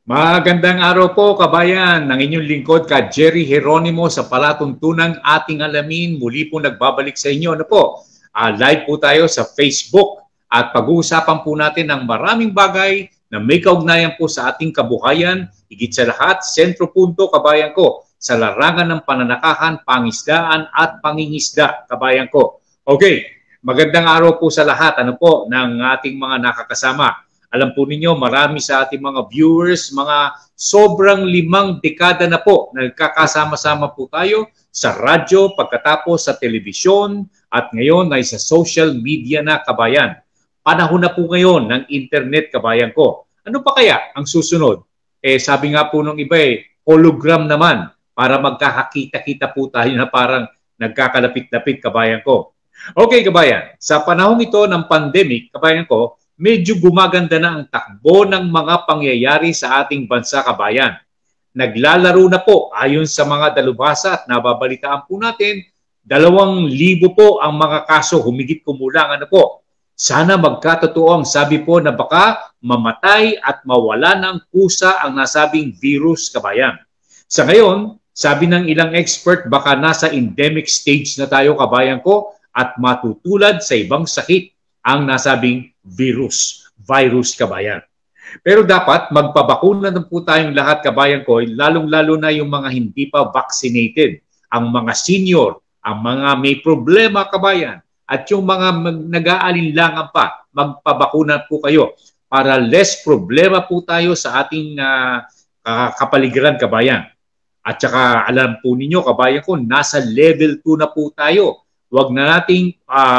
Magandang araw po, kabayan. Ng inyong lingkod ka Gerry sa palatuntunang Ating Alamin. Muli po nagbabalik sa inyo. Live po tayo sa Facebook at pag-uusapan po natin ng maraming bagay na may kaugnayan po sa ating kabuhayan. Higit sa lahat, sentro punto, kabayan ko, sa larangan ng pananakahan, pangisdaan at pangingisda, kabayan ko. Okay, magandang araw po sa lahat ng ating mga nakakasama. Alam po ninyo, marami sa ating mga viewers, mga sobrang 5 dekada na po na nagkakasama-sama po tayo sa radyo, pagkatapos sa telebisyon, at ngayon ay sa social media na, kabayan. Panahon na po ngayon ng internet, kabayan ko. Ano pa kaya ang susunod? Sabi nga po nung iba hologram naman para magkakakita-kita po tayo na parang nagkakalapit-lapit, kabayan ko. Okay, kabayan, sa panahon ito ng pandemic, kabayan ko, medyo gumaganda na ang takbo ng mga pangyayari sa ating bansa, kabayan. Naglalaro na po ayon sa mga dalubhasa at nababalitaan po natin, 2,000 po ang mga kaso, humigit kumulang. Sana magkatotoo ang sabi po na baka mamatay at mawala ng kusa ang nasabing virus, kabayan. Sa ngayon, sabi ng ilang expert, baka nasa endemic stage na tayo, kabayan ko, at matutulad sa ibang sakit ang nasabing virus, kabayan. Pero dapat magpabakuna na po tayong lahat, kabayan ko, lalong-lalo na yung mga hindi pa vaccinated, ang mga senior, ang mga may problema, kabayan, at yung mga nag-aalinlangan pa, magpabakuna po kayo para less problema po tayo sa ating kapaligiran, kabayan. At saka alam po ninyo, kabayan ko, nasa level 2 na po tayo. Huwag na nating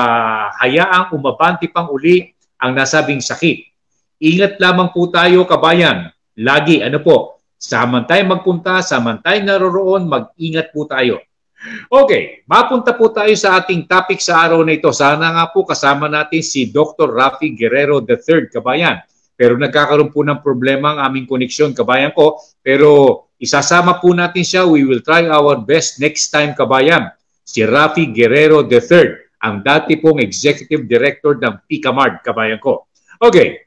hayaang umabante pang uli ang nasabing sakit. Ingat lamang po tayo, kabayan. Lagi, saman tayo magpunta, saman tayo naroroon, mag-ingat po tayo. Okay, mapunta po tayo sa ating topic sa araw na ito. Sana nga po kasama natin si Dr. Rafi Guerrero III, kabayan. Pero nagkakaroon po ng problema ang aming koneksyon, kabayan ko. Pero isasama po natin siya. We will try our best next time, kabayan. Si Rafi Guerrero III, ang dati pong Executive Director ng PICAMARD, kabayan ko. Okay,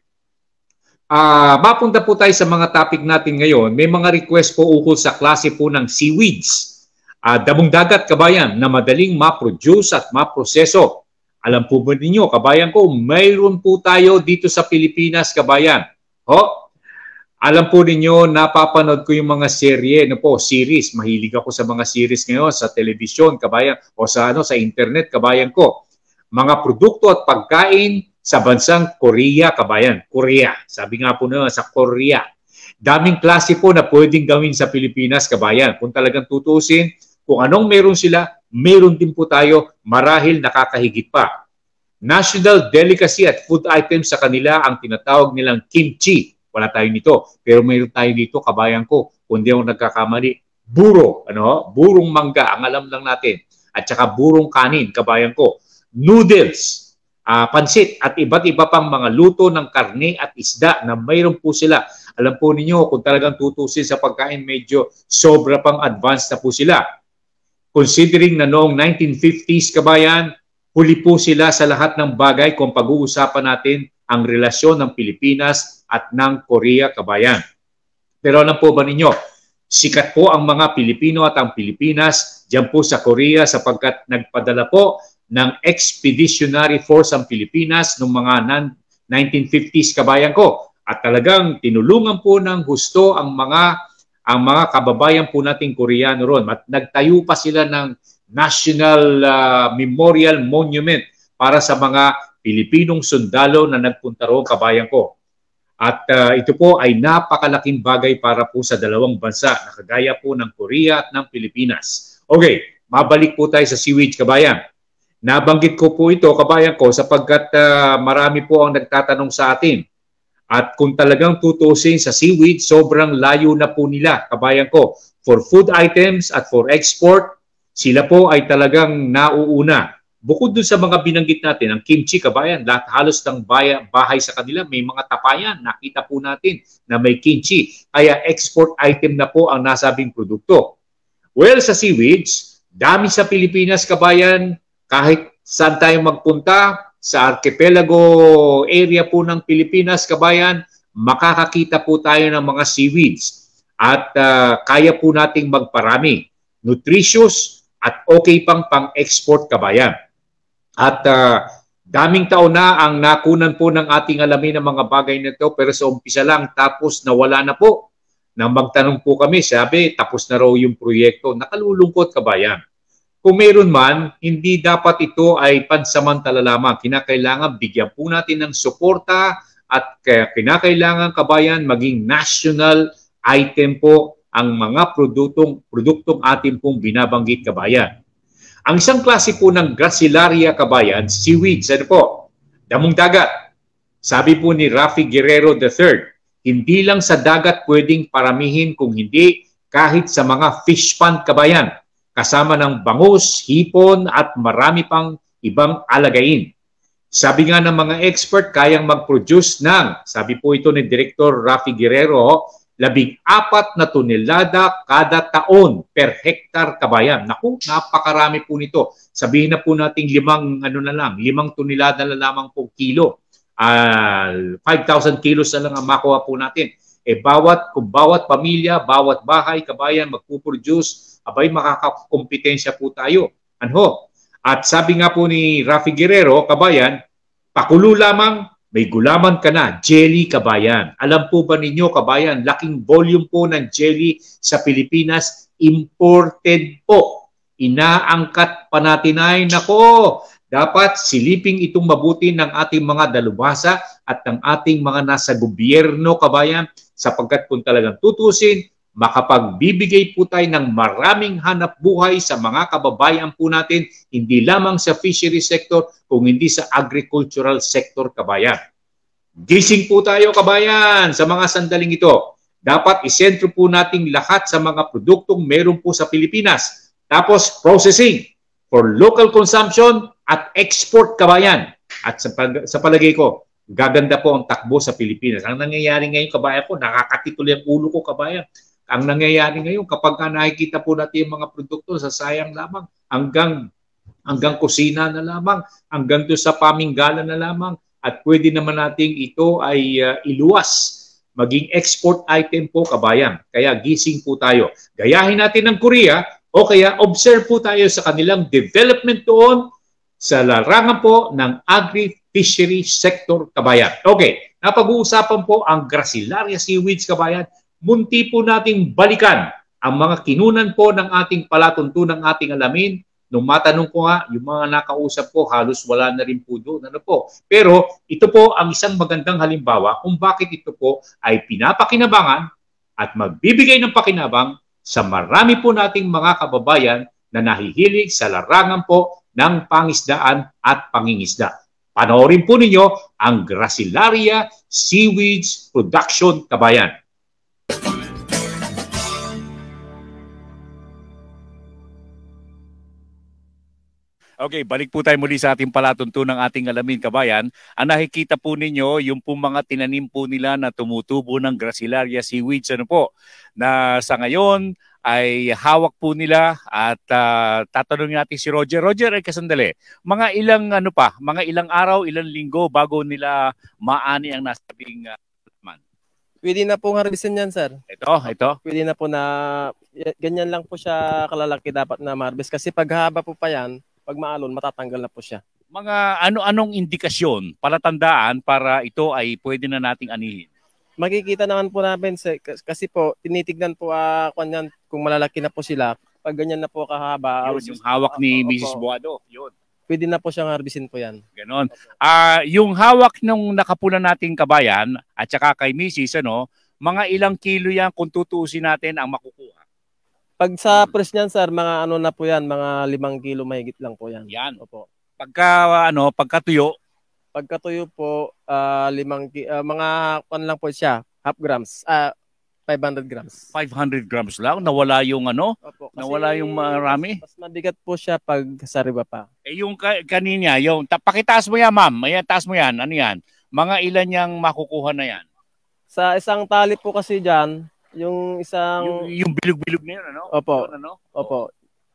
mapunta po tayo sa mga topic natin ngayon. May mga request po ukol sa klase po ng seaweeds. Damong dagat, kabayan, na madaling ma-produce at ma-proseso. Alam po ba ninyo, kabayan ko, mayroon po tayo dito sa Pilipinas, kabayan. Alam po ninyo, napapanood ko yung mga serye, series. Mahilig ako sa mga series ngayon sa telebisyon, kabayan, o sa internet, kabayan ko. Mga produkto at pagkain sa bansang Korea, kabayan. Korea. Sabi nga po na sa Korea. Daming klase po na pwedeng gawin sa Pilipinas, kabayan. Kung talagang tutusin, kung anong meron sila, meron din po tayo, marahil nakakahigit pa. National delicacy at food items sa kanila ang tinatawag nilang kimchi. Wala tayo nito. Pero mayroon tayo dito, kabayan ko, kung di ako nagkakamali, buro, burong mangga, ang alam lang natin. At saka burong kanin, kabayan ko. Noodles, pansit, at iba't iba pang mga luto ng karne at isda na mayroon po sila. Alam po ninyo, kung talagang tutusin sa pagkain, medyo sobra pang advanced na po sila. Considering na noong 1950s, kabayan, huli po sila sa lahat ng bagay kung pag-uusapan natin ang relasyon ng Pilipinas at ng Korea, kabayan. Pero alam po ba ninyo, sikat po ang mga Pilipino at ang Pilipinas diyan po sa Korea sapagkat nagpadala po ng expeditionary force ang Pilipinas noong mga 1950s, kabayan ko. At talagang tinulungan po ng husto ang mga kababayan po nating Koreano ron. At nagtayo pa sila ng National Memorial Monument para sa mga Pilipinong sundalo na nagpunta roon, kabayan ko. At ito po ay napakalaking bagay para po sa dalawang bansa na kagaya po ng Korea at ng Pilipinas. Okay, mabalik po tayo sa seaweeds, kabayan. Nabanggit ko po ito, kabayan ko, sapagkat marami po ang nagtatanong sa atin. At kung talagang tutusin sa seaweeds, sobrang layo na po nila, kabayan ko. For food items at for export, sila po ay talagang nauuna. Bukod dun sa mga binanggit natin, ang kimchi, kabayan, lahat halos ng bahay sa kanila, may mga tapayan. Nakita po natin na may kimchi. Kaya export item na po ang nasabing produkto. Well, sa seaweeds, dami sa Pilipinas, kabayan, kahit saan tayo magpunta, sa archipelago area po ng Pilipinas, kabayan, makakakita po tayo ng mga seaweeds at kaya po nating magparami, nutritious at okay pang-export kabayan. At daming taon na ang nakunan po ng ating alamin ng mga bagay na ito, pero sa umpisa lang tapos nawala na po. Nang magtanong po kami, sabi tapos na raw yung proyekto. Nakalulungkot kabayan. Kung meron man, hindi dapat ito ay pansamantala lamang. Kinakailangan bigyan po natin ng suporta at kinakailangan kabayan maging national item po ang mga produktong atin pong binabanggit kabayan. Ang isang klase po ng Gracillaria kabayan, seaweeds, ano po? Damong dagat. Sabi po ni Rafi Guerrero III, hindi lang sa dagat pwedeng paramihin kung hindi kahit sa mga fish pond kabayan, kasama ng bangus, hipon at marami pang ibang alagain. Sabi nga ng mga expert, kayang mag-produce ng, sabi po ito ni Director Rafi Guerrero, 14 na tonelada kada taon per hektar kabayan. Naku, napakarami po nito. Sabihin na po natin 5 tonelada na lamang po kilo. 5,000 kilos na lang ang makuha po natin. Kung bawat pamilya, bawat bahay, kabayan, magpuproduce, abay makakakompetensya po tayo. Ano? At sabi nga po ni Rafi Guerrero, kabayan, pakulo lamang, may gulaman ka na, jelly kabayan. Alam po ba ninyo kabayan, laking volume po ng jelly sa Pilipinas, imported po. Inaangkat pa natin ay, nako, dapat siliping itong mabuti ng ating mga dalubhasa at ng ating mga nasa gobyerno kabayan sapagkat kung talagang tutusin, makapagbibigay po tayo ng maraming hanap buhay sa mga kababayan po natin, hindi lamang sa fishery sector, kung hindi sa agricultural sector kabayan. Gising po tayo kabayan sa mga sandaling ito. Dapat isentro po nating lahat sa mga produktong meron po sa Pilipinas. Tapos processing for local consumption at export kabayan. At sa palagay ko, gaganda po ang takbo sa Pilipinas. Ang nangyayari ngayon kabayan ko, nakakatituloy ang ulo ko kabayan. Ang nangyayari ngayon kapag nakikita po natin yung mga produkto sa sayang lamang hanggang kusina na lamang, hanggang doon sa paminggalan na lamang at pwede naman nating ito ay iluwas maging export item po kabayan. Kaya gising po tayo. Gayahin natin ng Korea o kaya observe po tayo sa kanilang development doon sa larangan po ng agri-fishery sector kabayan. Okay, napag-uusapan po ang Gracillaria seaweeds kabayan. Munti po nating balikan ang mga kinunan po ng ating palatuntunang ating alamin. Nung matanong ko nga, yung mga nakausap ko, halos wala na rin po doon. Ano po? Pero ito po ang isang magandang halimbawa kung bakit ito po ay pinapakinabangan at magbibigay ng pakinabang sa marami po nating mga kababayan na nahihilig sa larangan po ng pangisdaan at pangingisda. Panoorin po ninyo ang Gracillaria Seaweeds Production kabayan. Okay, balik po tayo muli sa ating palatuntunang ating alamin kabayan. Ang nakikita po ninyo, yung po mga tinanim po nila na tumutubo ng Gracillaria seaweeds, ano po, na sa ngayon ay hawak po nila at tatanungin natin si Roger. Roger, ay kasandali. Mga ilang araw, ilang linggo bago nila maani ang nasabing man. Pwede na pong harvestin yan, sir. Ito. Pwede na po na, ganyan lang po siya kalalaki dapat na ma-harvest. Kasi paghaba po pa yan, pag maalon, matatanggal na po siya. Mga anong indikasyon, palatandaan para ito ay pwede na nating anihin? Makikita naman po namin, kasi po, tinitignan po kung malalaki na po sila. Pag ganyan na po kahaba. Yun, yung hawak ni Mrs. Boado. Yun. Pwede na po siyang harvestin po yan. Ganon. Yung hawak nung nakapula nating kabayan at saka kay Mrs., mga ilang kilo yan kung tutuusin natin ang makukuha? Pag sa press niyan, sir, mga na po yan, mga 5 kilo mahigit lang po yan. Yan. Opo. Pagkatuyo? Pagkatuyo po, mga lang po siya, half grams, 500 grams. 500 grams lang? Nawala yung Opo, nawala yung marami? Mas mabigat po siya pag sa riba pa. Yung kanina, pakitaas mo yan, ma'am. Ayan, taas mo yan. Ano yan? Mga ilan yung makukuha na yan? Sa isang tali po kasi dyan, yung isang... Yung bilog-bilog na yun, Opo. Yun, Opo.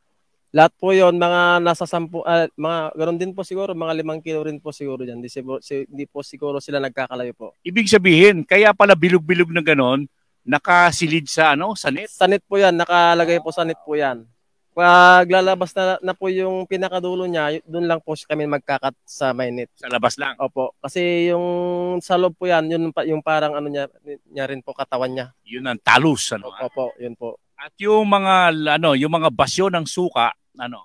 Lahat po yon mga nasa 10, mga ganoon din po siguro, mga 5 kilo rin po siguro diyan. Hindi po siguro sila nagkakalayo po. Ibig sabihin, kaya pala bilog-bilog na ganon, nakasilid sa ano, sa net? Sa net po yan, nakalagay po sa net po yan. Pag lalabas na po yung pinakadulo niya, doon lang po kami magkakat sa may net. Sa labas lang? Opo. Kasi yung sa loob po yan, yung parang ano niya rin po katawan niya. Yun ang talus. Ano, opo, yun po. At yung mga basyo ng suka, ano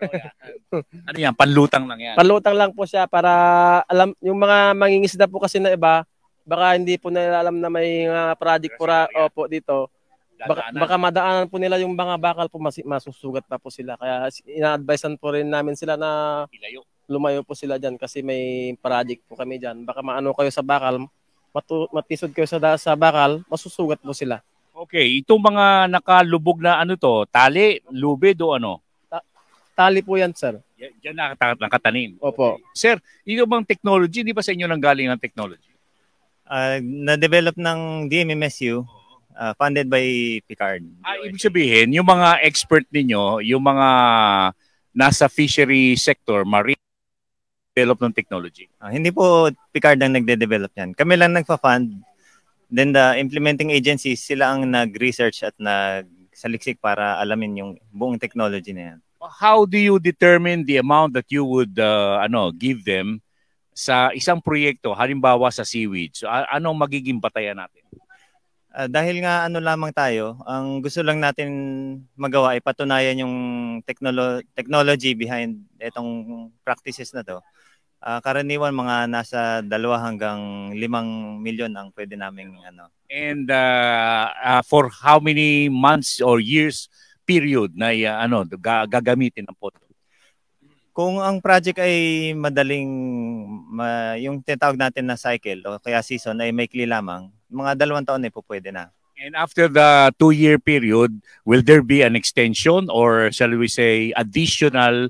yan, panlutang lang yan. Panlutang lang po siya para alam yung mga mangingisda po kasi na iba, baka hindi po nila alam na may project po opo dito. Baka madaanan po nila yung mga bakal po, masusugat pa po sila. Kaya ina-advisean po rin namin sila na lumayo po sila dyan kasi may project po kami dyan. Baka maano kayo sa bakal, matisod kayo sa bakal, masusugat po sila. Okay, itong mga nakalubog na ano to, tali, lubid o ano? Tali po yan, sir. Diyan nakatanim. Opo. Okay. Sir, ito bang technology, di ba sa inyo nang galing ang technology? Na-develop ng DMMSU, funded by Picard. Ibig sabihin, yung mga expert ninyo, yung mga nasa fishery sector, marine, develop ng technology? Hindi po Picard ang nagde-develop yan. Kami lang nagpa-fund. Then the implementing agencies, sila ang nag-research at nagsaliksik para alamin yung buong technology na yan. How do you determine the amount that you would give them sa isang proyekto, halimbawa sa Seaweeds? Anong magiging batayan natin? Dahil nga ano lamang tayo, ang gusto lang natin magawa ay patunayan yung technology behind itong practices na to. Karaniwan mga nasa 2 hanggang 5 milyon ang pwede naming ano. And for how many months or years period na gagamitin ang photo? Kung ang project ay madaling, yung tinatawag natin na cycle o kaya season ay maikli lamang, mga 2 taon ay po pwede na. And after the 2-year period, will there be an extension or shall we say additional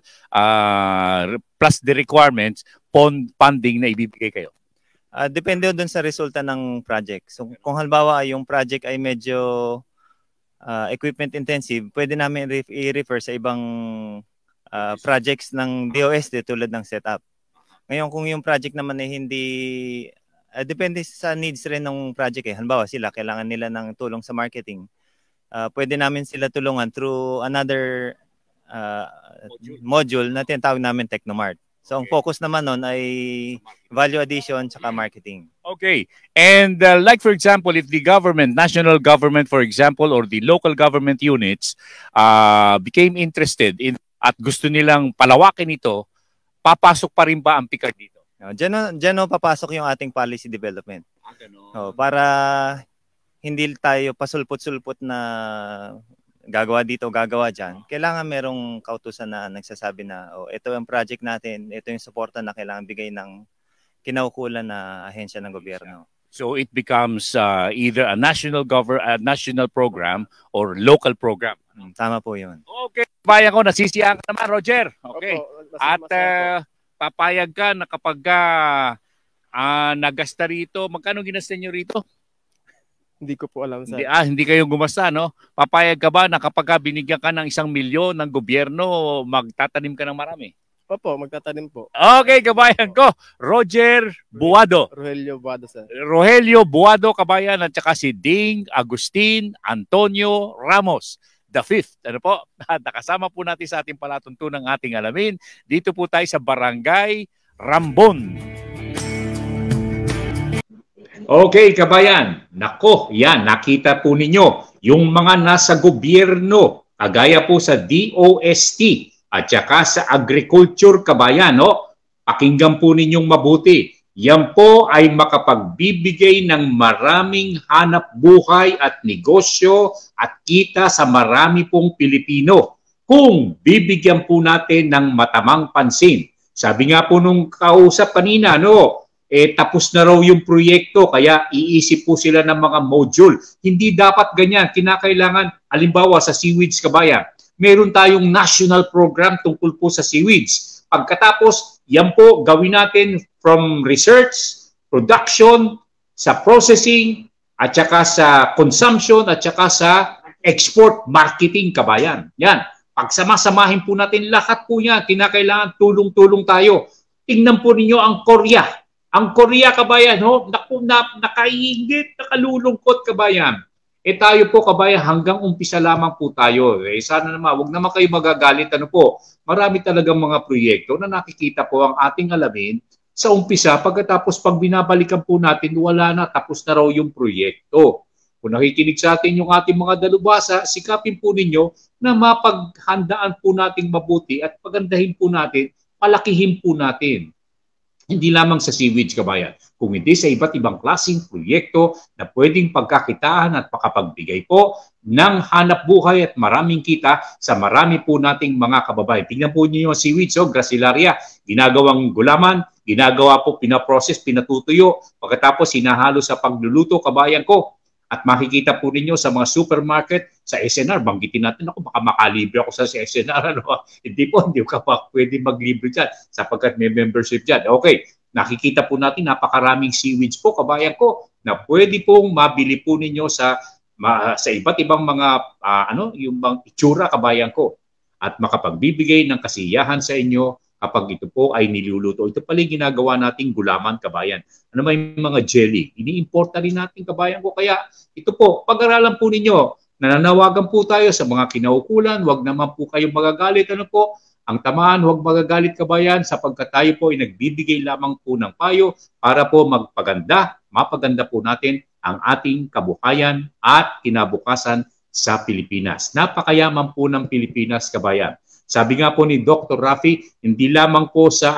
plus the requirements funding na ibibigay kayo? Depende doon sa resulta ng project. So kung halimbawa yung project ay medyo equipment intensive, pwede namin i-refer sa ibang projects ng DOST tulad ng setup. Ngayon kung yung project naman ay hindi depende sa needs rin ng project eh. Halimbawa sila, kailangan nila ng tulong sa marketing. Pwede namin sila tulungan through another module na tinatawag namin Technomart. So ang focus naman nun ay value addition tsaka marketing. Okay. And like for example, if the government, national government for example, or the local government units became interested in at gusto nilang palawakin ito, papasok pa rin ba ang Picard dito? Diyan papasok yung ating policy development. Para hindi tayo pasulpot-sulpot na gagawa dito, gagawa dyan. Kailangan merong kautusan na nagsasabi na ito yung project natin, ito yung suporta na kailangan bigay ng kinaukulan na ahensya ng gobyerno. So it becomes either a national program or local program. Tama po yun. Okay, bayan ko, nasisiyang ka naman, Roger. Okay. At papayag ka na kapag nagasta rito, magkano ginasta nyo rito? Hindi ko po alam, sir. Hindi kayo gumasta, no? Papayag ka ba na kapag binigyan ka ng 1 milyon ng gobyerno, magtatanim ka ng marami? Opo, magtatanim po. Okay, kabayan ko. Roger Buado. Rogelio Buado, sir. Rogelio Buado, kabayan, at saka si Ding Agustin Antonio Ramos. The 5th. Ano po? Nakasama po natin sa ating palatuntunang Ating Alamin. Dito po tayo sa Barangay Rambon. Okay, kabayan. Nako, yan. Nakita po ninyo yung mga nasa gobyerno, kagaya po sa DOST at saka sa agriculture, kabayan. No? Pakinggan po ninyong mabuti. Yan po ay makapagbibigay ng maraming hanap buhay at negosyo at kita sa marami pong Pilipino kung bibigyan po natin ng matamang pansin. Sabi nga po nung kausap kanina, tapos na raw yung proyekto kaya iisip po sila ng mga module. Hindi dapat ganyan. Kinakailangan, halimbawa sa Seaweeds, kabayan, meron tayong national program tungkol po sa seaweeds. Pagkatapos, yan po gawin natin from research, production, sa processing, at saka sa consumption, at saka sa export marketing, kabayan. Yan. Pagsamasamahin po natin lahat po yan. Kinakailangan tulong-tulong tayo. Tingnan po ninyo ang Korea. Ang Korea, kabayan, ho, nakaingit, nakalulungkot, kabayan. Tayo po, kabayan, hanggang umpisa lamang po tayo. Sana naman, huwag naman kayo magagalit. Ano po, marami talagang mga proyekto na nakikita po ang ating alamin sa umpisa. Pagkatapos, pag binabalikan po natin, wala na, tapos na raw yung proyekto. Kung nakikinig sa atin yung ating mga dalubhasa, sikapin po ninyo na mapaghandaan po nating mabuti at pagandahin po natin, palakihin po natin. Hindi lamang sa Seaweeds, kabayan, kung hindi sa iba't ibang klaseng proyekto na pwedeng pagkakitaan at makapagbigay po ng hanap buhay at maraming kita sa marami po nating mga kababayan. Tingnan po niyo yung Seaweeds, Gracillaria, ginagawang gulaman, ginagawa po, pinaprocess, pinatutuyo, pagkatapos hinahalo sa pagluluto, kabayan ko. At makikita po ninyo sa mga supermarket, sa SNR, banggitin natin ako, baka makalibre ako sa SNR. Ano? Hindi ka pa pwede maglibre dyan sapagkat may membership dyan. Okay, nakikita po natin napakaraming seaweeds po, kabayan ko, na pwede pong mabili po ninyo sa iba't ibang mga yung bang itsura, kabayan ko. At makapagbibigay ng kasiyahan sa inyo kapag ito po ay niluluto. Ito pala yung ginagawa nating gulaman, kabayan. Ano may mga jelly? Iniimporta rin natin, kabayan ko. Kaya ito po, pag-aralan po ninyo, nananawagan po tayo sa mga kinaukulan, huwag naman po kayong magagalit. Ano po? Ang tamaan, huwag magagalit, kabayan, sapagkat tayo po ay nagbibigay lamang po ng payo para po mapaganda po natin ang ating kabuhayan at kinabukasan sa Pilipinas. Napakayaman po ng Pilipinas, kabayan. Sabi nga po ni Dr. Rafi, hindi lamang po sa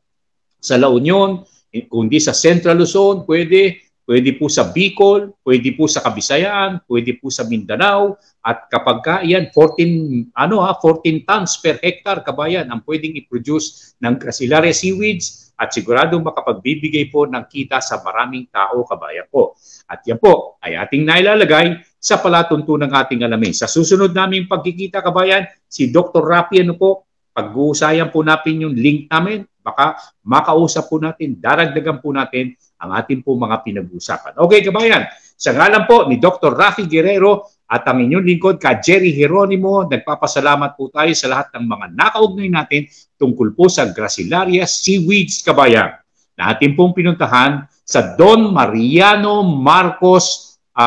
La Union, kundi sa Central Luzon, pwede po sa Bicol, pwede po sa Kabisayaan, pwede po sa Mindanao, at kapag yan 14 tons per hectare, kabayan, ang pwedeng i-produce ng Gracillaria seaweeds at sigurado makapagbibigay po ng kita sa maraming tao, kabayan po. At yan po ay ating nailalagay sa palatuntunang ating alamin. Sa susunod naming pagkikita, kabayan, si Dr. Rafi, pag-uusayan po natin yung link namin, baka makausap po natin, daragdagan po natin ang ating po mga pinag-uusapan. Okay, kabayan, sa ngalan po ni Dr. Rafi Guerrero at ang inyong lingkod ka Gerry Geronimo, nagpapasalamat po tayo sa lahat ng mga nakaugnay natin tungkol po sa Gracillaria seaweeds, kabayan, na ating pong pinuntahan sa Don Mariano Marcos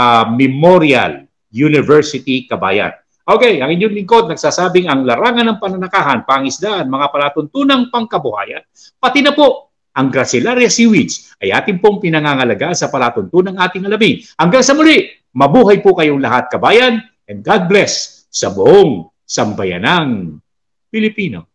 Memorial University, kabayan. Okay, ang inyong lingkod nagsasabing ang larangan ng pananakahan, pangisdaan, mga palatuntunang pangkabuhayan, pati na po ang Gracillaria seaweeds ay ating pong pinangangalaga sa palatuntunang ating alamin. Hanggang sa muli, mabuhay po kayong lahat, kabayan, and God bless sa buong sambayanang Pilipino.